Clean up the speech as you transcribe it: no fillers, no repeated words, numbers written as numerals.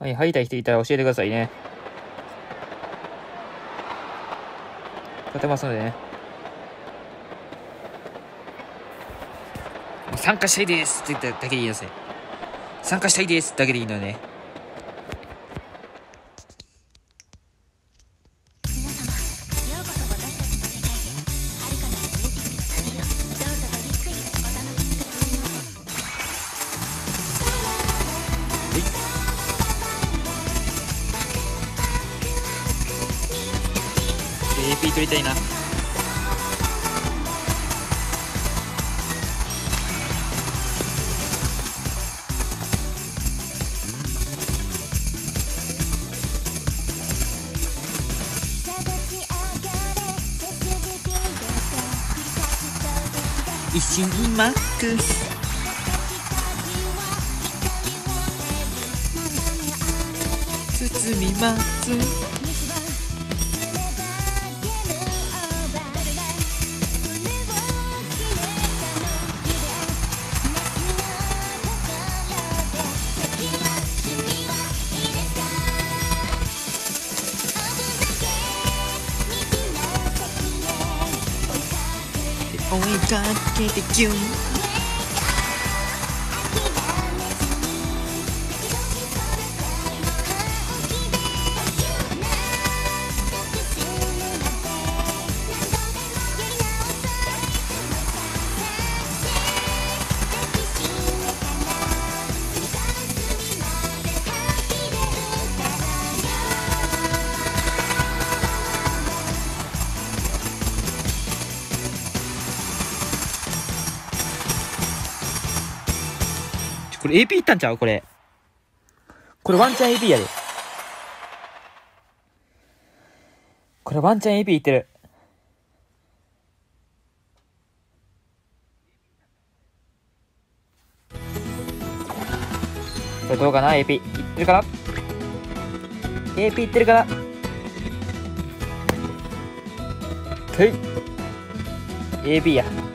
はい、入りたい人いたら教えてくださいね。立てますのでね。参加したいですって言っただけでいいですね。参加したいですだけでいいのでね。AP 取りたいな。一瞬マックス包みます。追いかけてキュン。これ AP いったんちゃうこれ。これワンチャン AP やで。これワンチャン AP いってる。これどうかな ?AP いってるかな ?AP いってるかなはい。AP や。